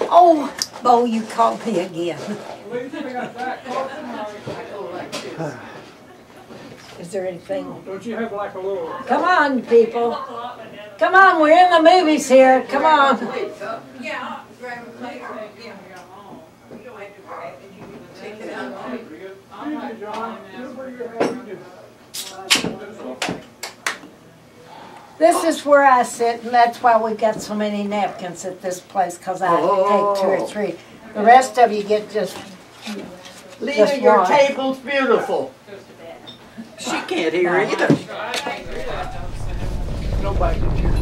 Oh, Bo, you called me again. Is there anything? Don't you have like a little... Come on, people. Come on, we're in the movies here. Come on. Yeah, grab it later. Yeah. You don't have to grab it. You can take it out. This is where I sit, and that's why we got so many napkins at this place, because I take 2 or 3. The rest of you get just Lena, your table's beautiful. She can't hear either. Nobody can hear.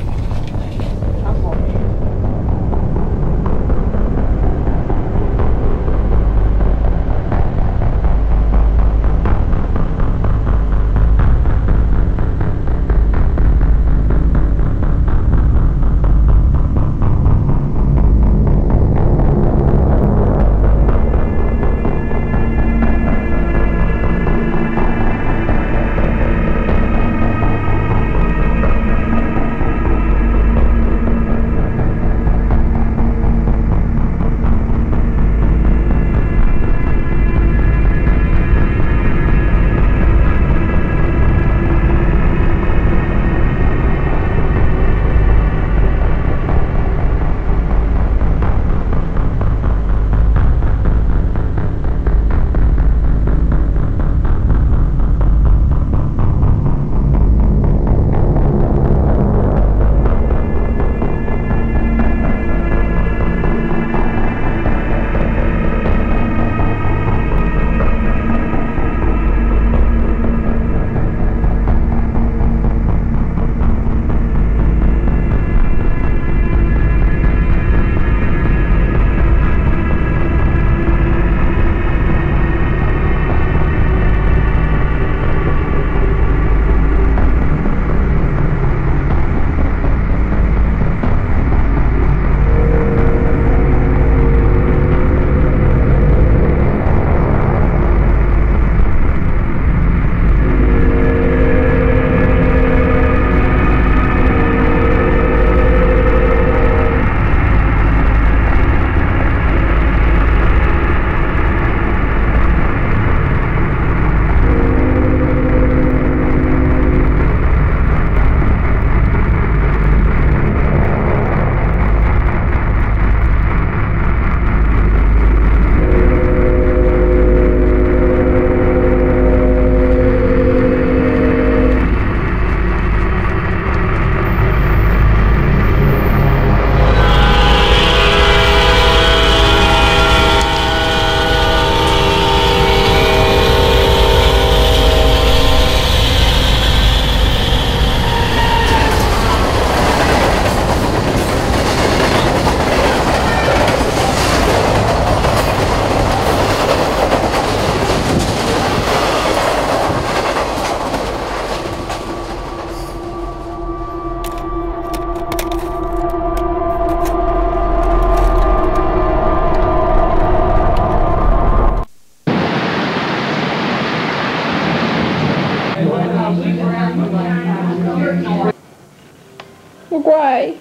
Why?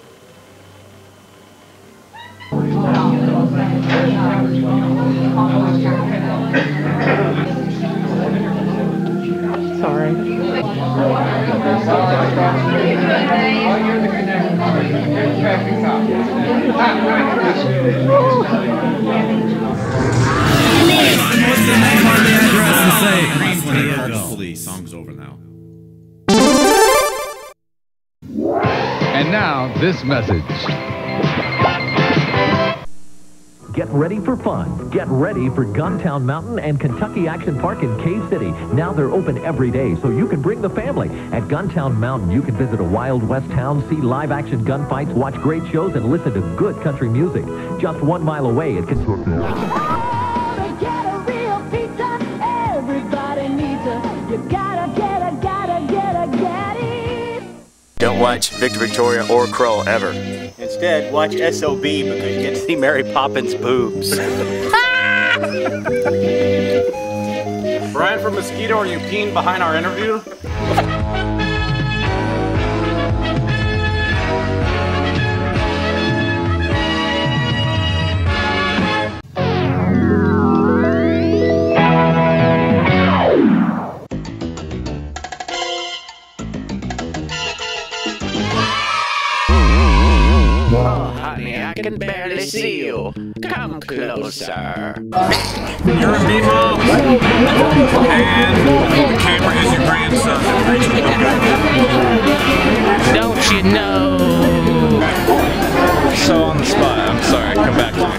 Sorry. What's the name on the address and say? Hopefully, song's over now. And now, this message. Get ready for fun. Get ready for Guntown Mountain and Kentucky Action Park in Cave City. Now they're open every day, so you can bring the family. At Guntown Mountain, you can visit a Wild West town, see live-action gunfights, watch great shows, and listen to good country music. Just 1 mile away at Kentucky. Don't watch Victor Victoria or Crow ever. Instead, watch SOB because you get to see Mary Poppins' boobs. Brian from Mosquito, are you peeing behind our interview? me, I can barely see you. Come closer. You're a Memaws, and the camera is your grandson. Don't you know? So on the spot, I'm sorry, come back to me.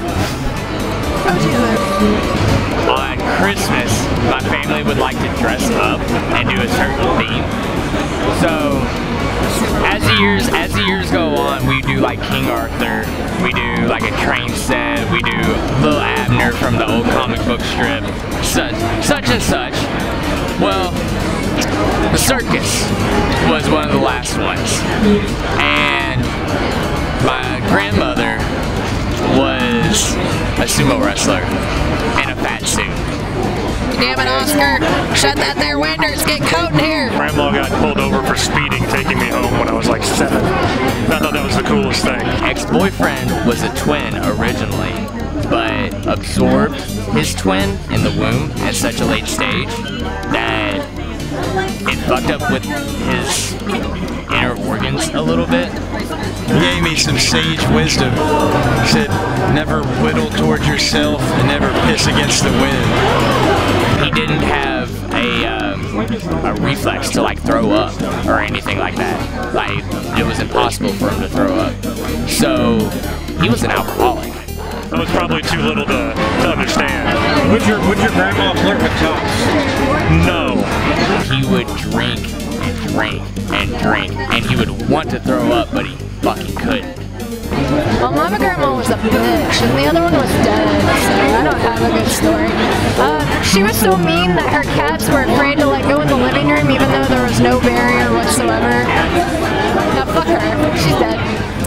On Christmas, my family would like to dress up and do a certain theme. So, as the years go on, we do like King Arthur, we do like a train set, we do Lil Abner from the old comic book strip, such and such. Well, the circus was one of the last ones, and my grandmother was a sumo wrestler in a fat suit. Damn it, Oscar! Shut that there window, it's getting cold in here! Grandma got pulled over for speeding, taking me home when I was like 7. I thought that was the coolest thing. Ex-boyfriend was a twin originally, but absorbed his twin in the womb at such a late stage that it fucked up with his inner organs a little bit. He gave me some sage wisdom. He said, never whittle towards yourself and never piss against the wind. He didn't have a reflex to like throw up or anything like that. Like, it was impossible for him to throw up. So he was an alcoholic. That was probably too little to understand. Would your grandma flirt with tops? No. He would drink and drink and drink, and he would want to throw up, but he fucking couldn't. Well, my grandma was a bitch, and the other one was dead, so I don't have a good story. She was so mean that her cats were afraid to like go in the living room, even though there was no barrier whatsoever. Now fuck her, she's dead.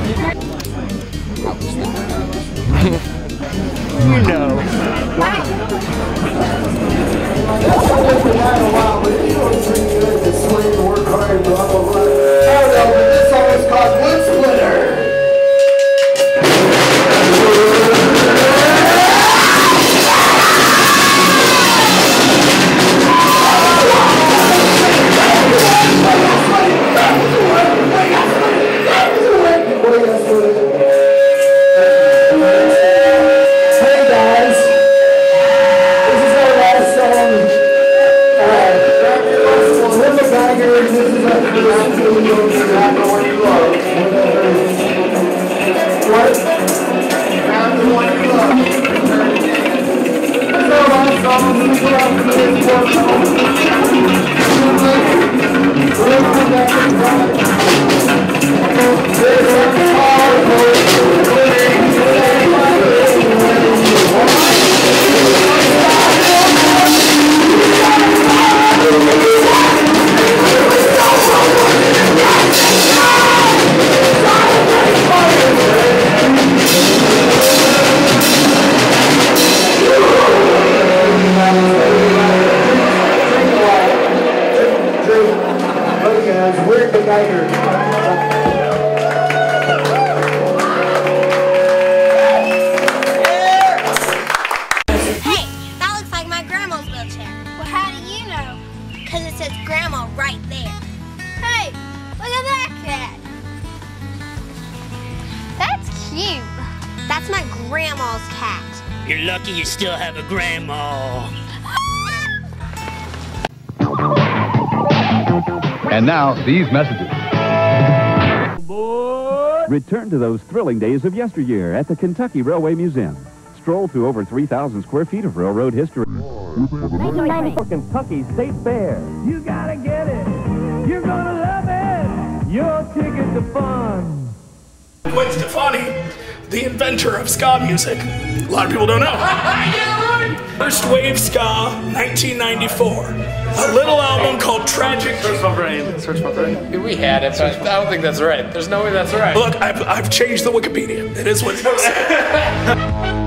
You know. This song is called Wood Splitter. Hey guys, this is our last song. We're McGeiger, and this is our first one you love. What? Grab the one you love. This is our last song. This is our first We're McGeiger. Hey, that looks like my grandma's wheelchair. Well, how do you know? Because it says grandma right there. Hey, look at that cat. That's cute. That's my grandma's cat. You're lucky you still have a grandma. And now, these messages. Return to those thrilling days of yesteryear at the Kentucky Railway Museum. Stroll through over 3,000 square feet of railroad history. For Kentucky State Fair. You gotta get it. You're gonna love it. Your ticket to fun. Gwen Stefani, the inventor of ska music. A lot of people don't know. First wave ska, 1994. A little album called Tragic. Search my brain. Search my brain. We had it, but I don't think that's right. There's no way that's right. Look, I've changed the Wikipedia. It is what it is.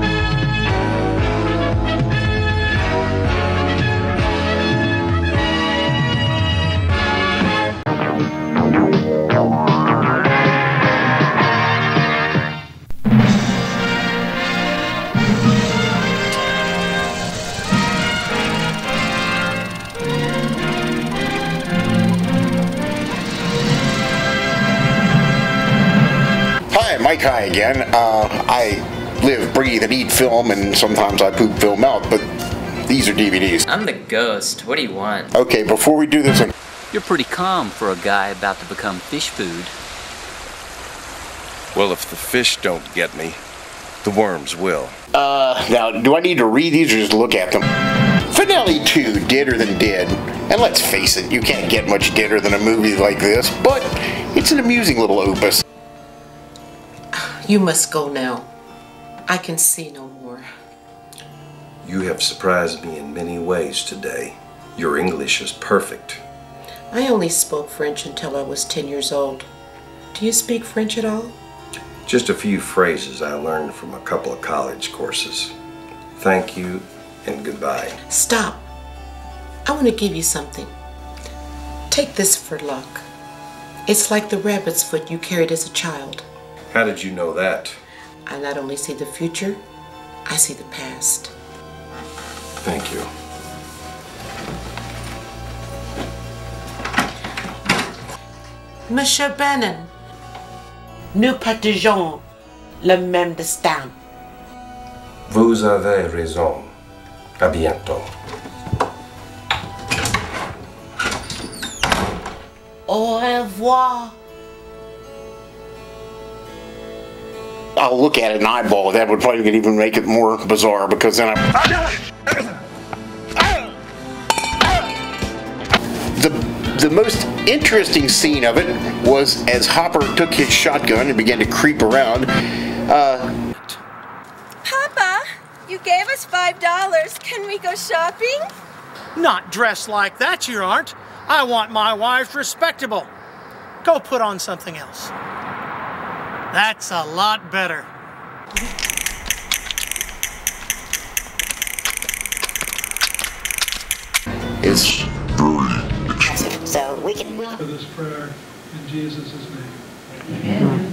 Mike High again. I live, breathe, and eat film, and sometimes I poop film out, but these are DVDs. I'm the ghost. What do you want? Okay, before we do this... You're pretty calm for a guy about to become fish food. Well, if the fish don't get me, the worms will. Now, do I need to read these or just look at them? Finale 2, Deader Than Dead. And let's face it, you can't get much deader than a movie like this, but it's an amusing little opus. You must go now. I can see no more. You have surprised me in many ways today. Your English is perfect. I only spoke French until I was 10 years old. Do you speak French at all? Just a few phrases I learned from a couple of college courses. Thank you and goodbye. Stop. I want to give you something. Take this for luck. It's like the rabbit's foot you carried as a child. How did you know that? I not only see the future, I see the past. Thank you. Monsieur Bannon, nous partageons le même destin. Vous avez raison. À bientôt. Au revoir. I'll look at it and eyeball it. That would probably even make it more bizarre because then The most interesting scene of it was as Hopper took his shotgun and began to creep around. Papa, you gave us $5. Can we go shopping? Not dressed like that, you aren't. I want my wife respectable. Go put on something else. That's a lot better. It's so we can... For this prayer in Jesus' name.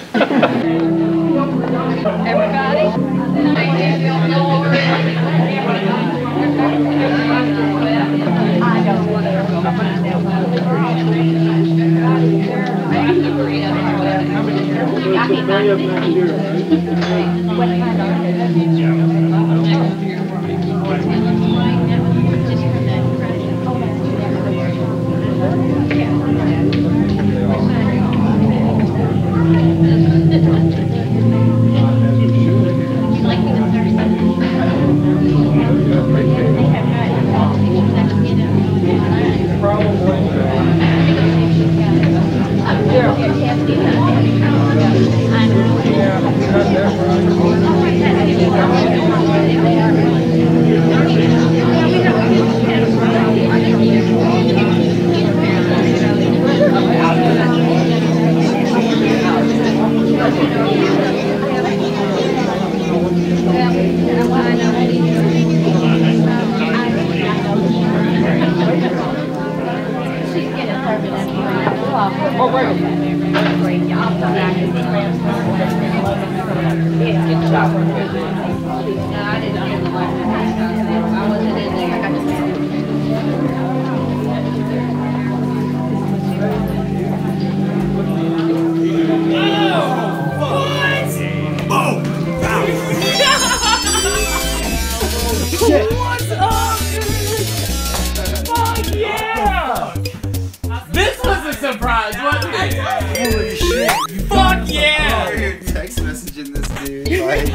What's up, dude? Fuck yeah! This was a surprise, wasn't it? Holy shit. Fuck yeah! You're text messaging this dude. Like...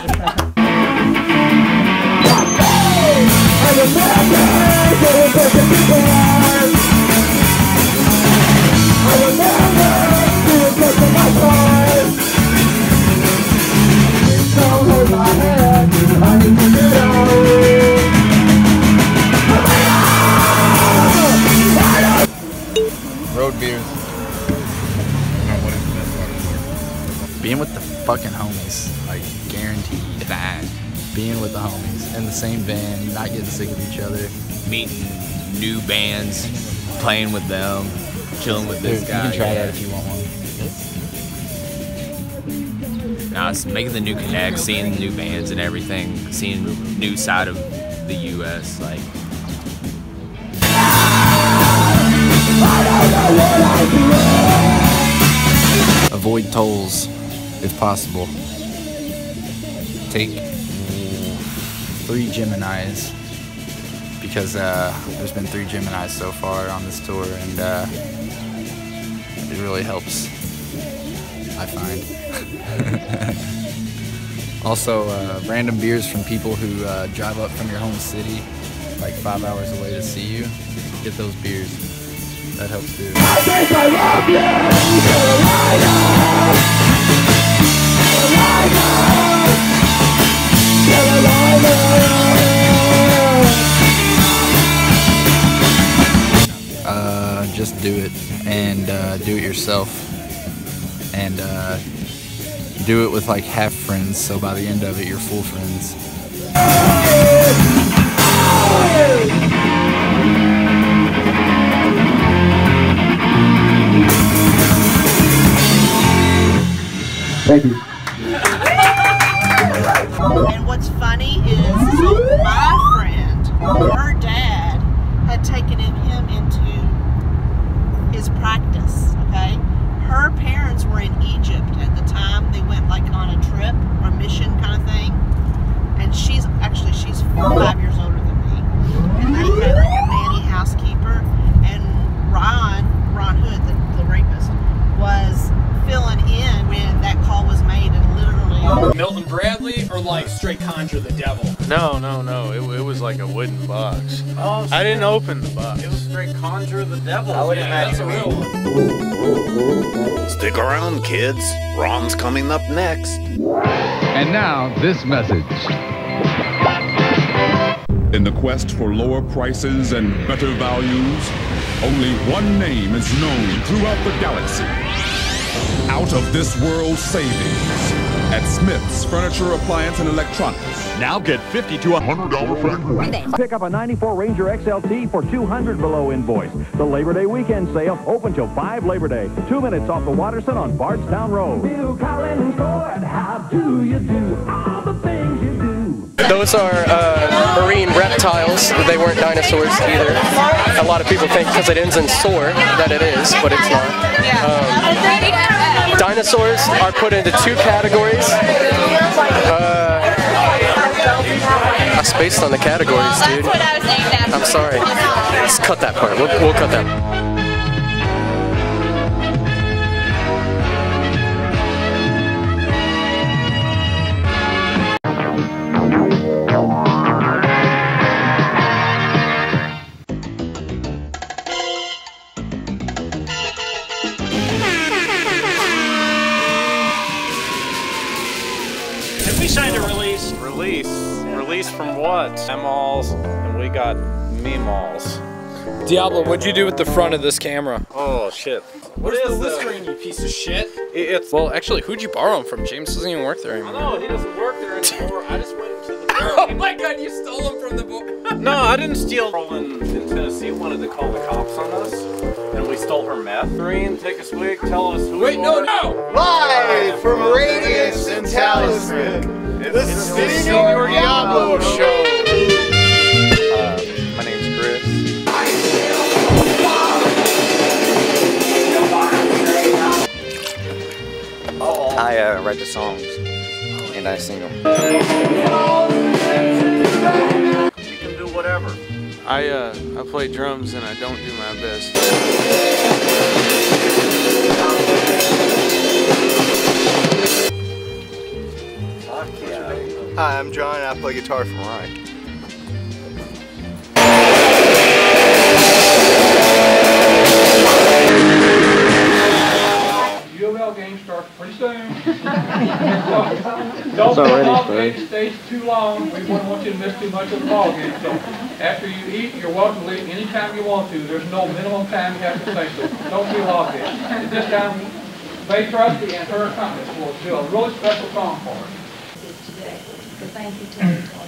Road beers. Being with the fucking homies, like guaranteed. That. Being with the homies in the same band, not getting sick of each other. Meeting new bands, playing with them, chilling with this guy. You can try that if you want one. Nah, it's making the new connects, seeing new bands and everything, seeing new side of the U.S. Like. Avoid tolls. if possible. Take 3 Geminis, because there's been 3 Geminis so far on this tour, and it really helps, I find. Also, random beers from people who drive up from your home city, like 5 hours away to see you. Get those beers. That helps too. Just do it, and do it yourself, and do it with like half friends, so by the end of it you're full friends. Thank you. And what's funny is, so my friend, her dad had taken him into his practice, okay? Her parents were in Egypt at the time. They went like on a trip or mission kind of thing. And she's 5 years older than me. And they had like a nanny housekeeper. And Ron Hood, the rapist, was filling in when that call was made, and literally... Milton Bradley or like straight Conjure the Devil? No. It was like a wooden box. Oh, I didn't open the box. It was straight Conjure the Devil. I would that's a real one. Stick around, kids. Ron's coming up next. And now, this message. In the quest for lower prices and better values, only one name is known throughout the galaxy. Out of this world savings at Smith's Furniture, Appliance, and Electronics. Now get $50 to $100 back. Pick up a 94 Ranger XLT for $200 below invoice. The Labor Day weekend sale open till 5 Labor Day. 2 minutes off the Watterson on Bardstown Road. Bill Collins Ford, how do you do all the things you do? Those are marine reptiles. They weren't dinosaurs either. A lot of people think because it ends in "sore" that it is, but it's not. Dinosaurs are put into 2 categories. I spaced on the categories, dude. I'm sorry. Let's cut that part. We'll cut that. We signed a release. Release from what? Memaws, and we got Memaws. Diablo, what'd you do with the front of this camera? Oh shit. What is the screen, you piece of shit? Well, actually, who'd you borrow them from? James doesn't even work there anymore. No, he doesn't work there anymore. I just went to the Oh my god, you stole them from the book. No, I didn't steal. In Tennessee wanted to call the cops on us, and we stole her meth. Green, take a swig, tell us who. Wait, no! Live from Radius and Talisman. It's the Señor Diablo show. My name's Chris. I write the songs and I sing them. You can do whatever. I play drums and I don't do my best. Hi, I'm John and I play guitar for Ryan. UofL game starts pretty soon. Don't put the ball game stage too long. We wouldn't want you to miss too much of the ball game. So after you eat, you're welcome to leave anytime you want to. There's no minimum time you have to stay. So don't feel obligated. At this time, Faith Rusty and her accomplice will do a really special song for us. Today. So thank you to everyone.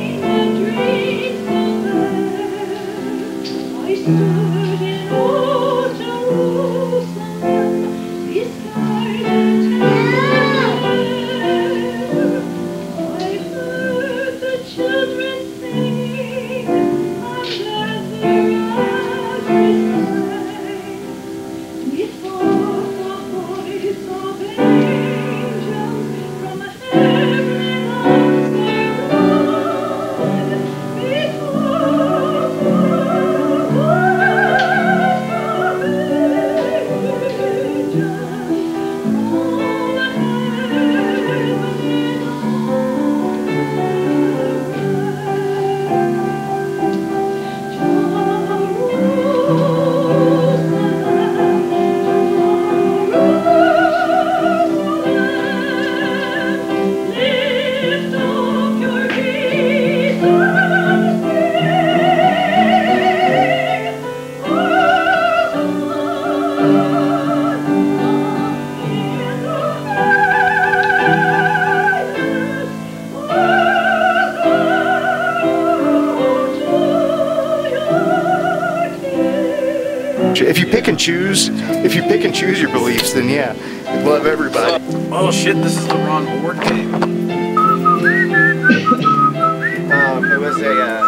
Stood in awe. pick and choose your beliefs, then yeah, you'd love everybody. Oh shit, this is the wrong board game. It was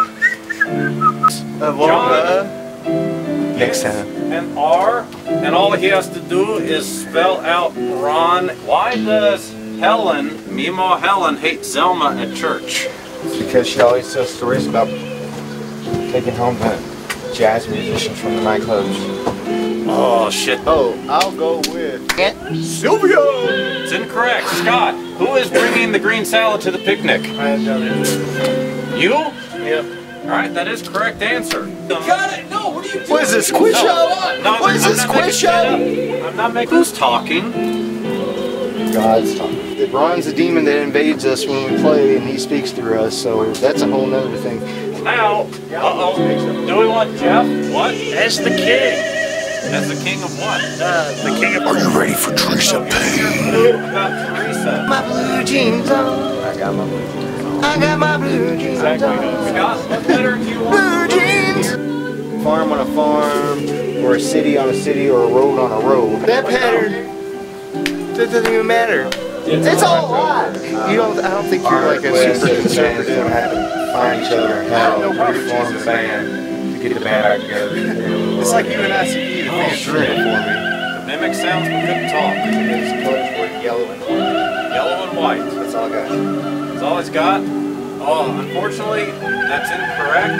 a John, next time. and R, and all he has to do is spell out Ron. Why does Helen, Memaw Helen, hate Zelma at church? because she always tells stories about taking home the jazz musicians from the nightclubs. Oh shit. Oh, I'll go with Aunt Sylvia. It's incorrect. Scott, who is bringing the green salad to the picnic? I have done it. You? Yep. Alright, that is correct answer. Got it! No, what are you doing? What is this, quiz show? No, What is this, quiz show? I'm not making. Who's talking? God's talking. Ron's a demon that invades us when we play, and he speaks through us, so that's a whole nother thing. Now, do we want Jeff? What? As the king. As the king of what? The king of. Are you ready for Teresa Payne? About Teresa. My blue jeans on. I got my blue jeans on. I got my blue jeans on. Scott, what letter do you want? Blue jeans. Farm on a farm, or a city on a city, or a road on a road. That pattern, that doesn't even matter. It's all lies. I don't think you're like a super conservative. Find each other and have a reform the band to get the band back together. It's like you and I see you. Oh, sure. For me. The mimic sounds but couldn't talk. His colors were yellow and white. Yellow and white. That's all I got. That's all he's got? Oh, unfortunately, that's incorrect.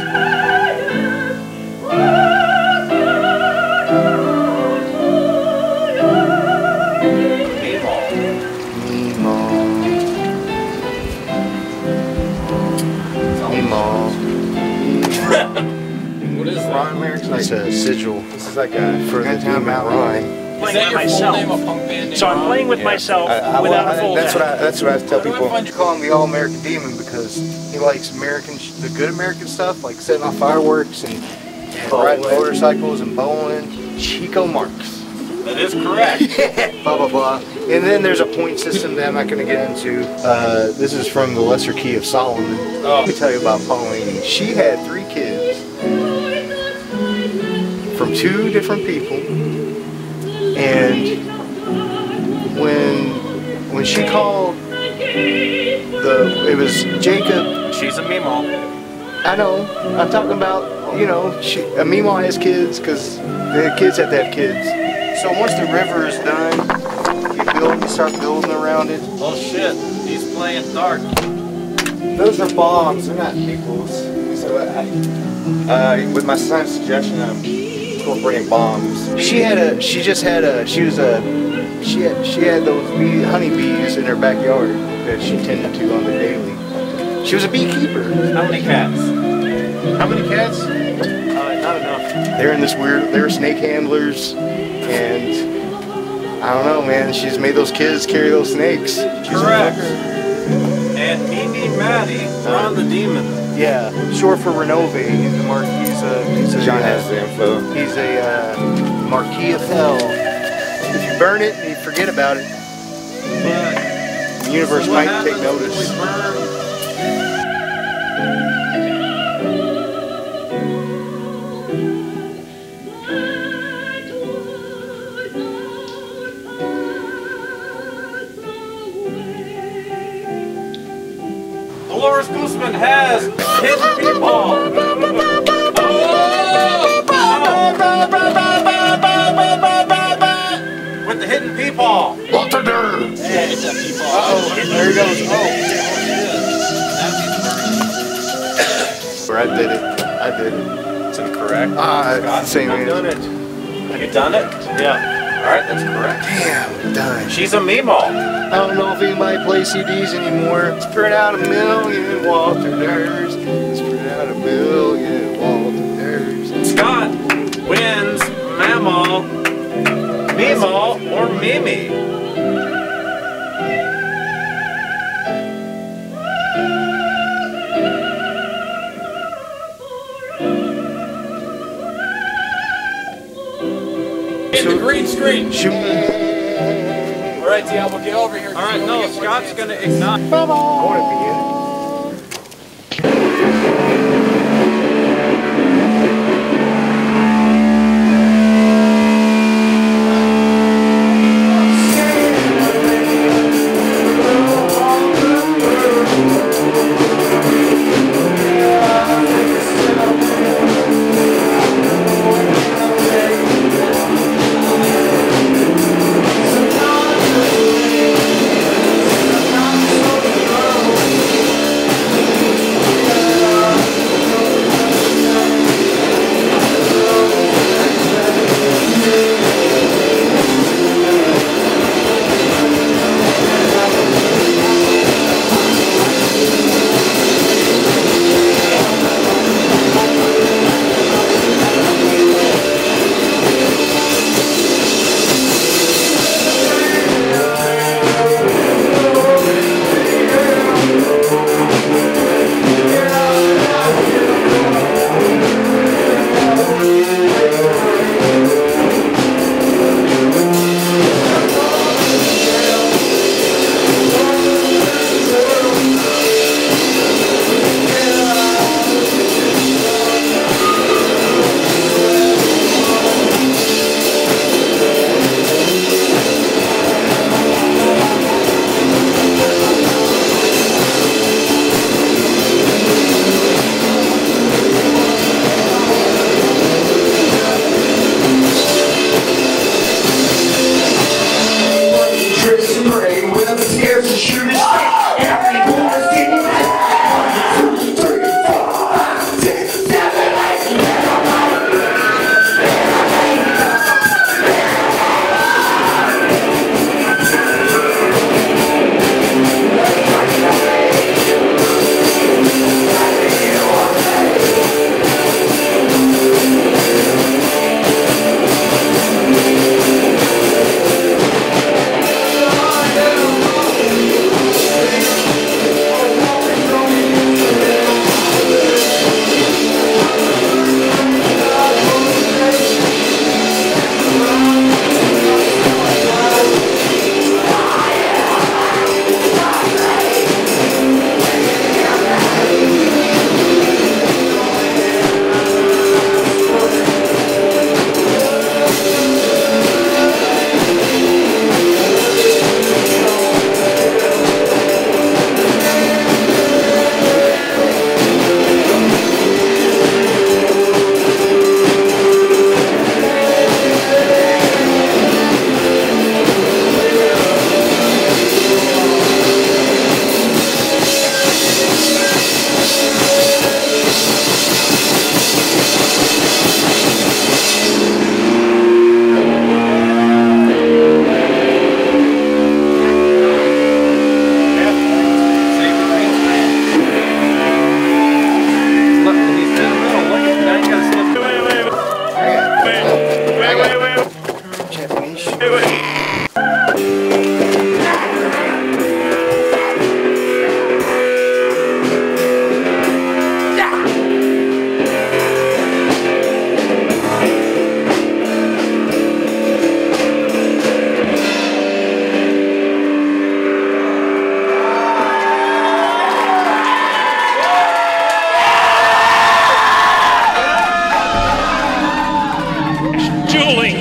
What is that? Ron lyrics like a sigil. This is like a for the time out Ron. Is that your full name of punk band name? So I'm playing with myself without a full that's name. what I tell people. I call him the All-American Demon because he likes the good American stuff, like setting off fireworks and riding motorcycles and bowling. Chico Marx. That is correct. Blah, blah, blah. And then there's a point system that I'm not going to get into. This is from the Lesser Key of Solomon. Let me tell you about Pauline. She had 3 kids from 2 different people. And when she called, it was Jacob. She's a Memaw. I know. I'm talking about, a Memaw has kids because the kids have to have kids. So once the river is done, you start building around it. Oh shit, he's playing dark. Those are bombs, they're not peoples. So with my son's suggestion, I'm incorporating bombs. She had those honeybees in her backyard that she tended to on the daily. She was a beekeeper. How many cats? How many cats? Not enough. They're in this weird, they were snake handlers. And I don't know, man. She's made those kids carry those snakes. Correct. And Mimi Maddie, Ron the Demon. Yeah, short for Renove. He's a John has the info. He's a Marquis of Hell. If you burn it, you forget about it. But the universe might take notice. Dolores Guzman has hidden people. With the hidden people. Walter Durr. Hey, it's a people. Uh-oh, there he goes. I did it. It's incorrect. Same I've done it. Have you done it? Yeah. Alright, that's correct. Damn, done. She's a Memaw. I don't know if anybody plays CDs anymore. Spread out 1,000,000 Walter Durrs. Spread out 1,000,000 Walter Durrs. Scott wins Mamaw, Memaw, or Mimi. Hit the green screen. Shoot. All right, Diablo, get over here. All right, no, Scott's gonna ignite. I want to be in it.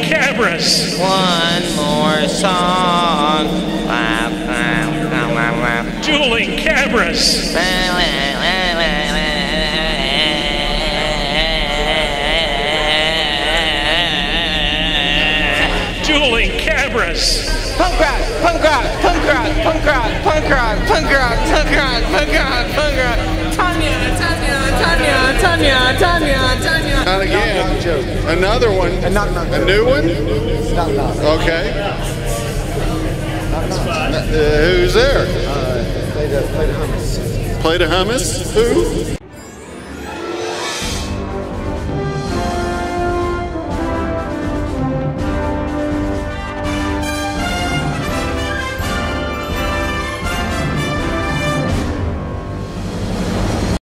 cabras. One more song. Dueling cabras. Dueling cabras. Punk rock, punk rock, punk rock, punk rock, punk rock, punk rock, punk rock, punk rock, punk rock. Tanya, Tanya, Tanya, Tanya, Tanya, Tanya. Not again. Another one. A new one? Okay. Who's there? Played a hummus. Played a hummus? Who?